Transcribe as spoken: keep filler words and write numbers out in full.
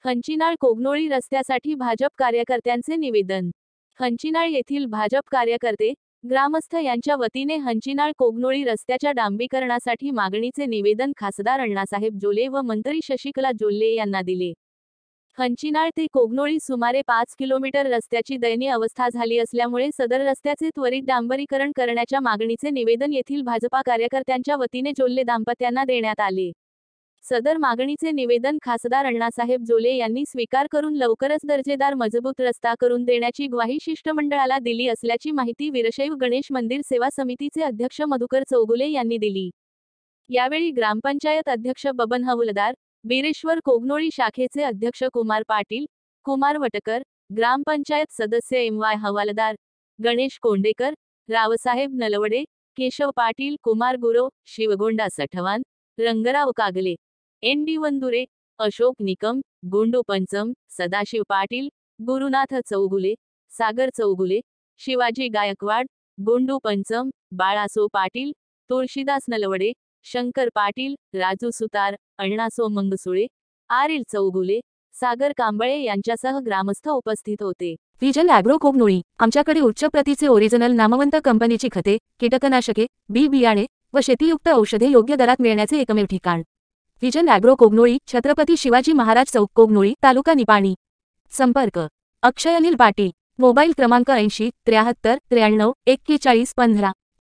हंचिनाळ कोगनोळी रस्त्यासाठी भाजप कार्यकर्त्यांचे निवेदन। हंचिनाळ येथील भाजप कार्यकर्ते, ग्रामस्थ यांच्या वतीने हंचिनाळ कोगनोळी रस्त्याच्या डांबरीकरणासाठी मागणीचे निवेदन खासदार अण्णासाहेब जोले व मंत्री शशिकला जोल्ले यांना दिले। हंचिनाळ ते कोगनोळी सुमारे पाच किलोमीटर रस्त्याची दयनीय अवस्था झाली असल्यामुळे सदर रस्त्याचे त्वरित डांबरीकरण करण्याच्या मागणीचे निवेदन येथील भाजपा कार्यकर्त्यांच्या वतीने जोल्ले दाम्पत्यांना देण्यात आले। सदर मागणीचे निवेदन खासदार अण्णासाहेब जोले यांनी स्वीकार करून लवकरच दर्जेदार मजबूत रस्ता करून देण्याची ग्वाही शिष्टमंडळाला दिली असल्याची माहिती वीरशैव गणेश मंदिर सेवा समितीचे अध्यक्ष मधुकर चौगुले यांनी दिली। यावेळी ग्रामपंचायत अध्यक्ष बबन हवलदार, बिरेश्वर कोगनोळी शाखेचे अध्यक्ष कुमार पाटील, कुमार वटकर, ग्रामपंचायत सदस्य M Y Hawaldar, Ganesh Kondekar, Raosaheb Nalawade, Keshav Patil, Kumar Gurav, Shivgonda Sathwan, Rangrao Kagle, N D Vandure, Ashok Nikam, Gondu Pancham, Sadashiv Patil, Gurunath Chougule, Sagar Chougule, Shivaji Gaikwad, Gondu Pancham, Balaso Patil, Tulshidas Nalawade, Shankar Patil, Raju Sutar, Annaso Mangsule, Aril Chougule, Sagar Kamble यांच्यासह ग्रामस्थ उपस्थित होते। विजन ॲग्रो कोगनोळी, आमच्याकडे उच्च प्रतीचे ओरिजिनल नामवंत कंपनीची खते, कीटकनाशके, बी बियाणे व शेतीयुक्त औषधे योग्य दरात मिळण्याचे एकमेव ठिकाण। Vision Agro Kognoli, Chhatrapati Shivaji Maharaj Chowk, Kognoli, taluka Nipani. संपर्क अक्षय अनिल पाटील, मोबाईल क्रमांक ऐंशी त्र्याहत्तर त्र्याण्णव एक्केचाळीस पंधरा।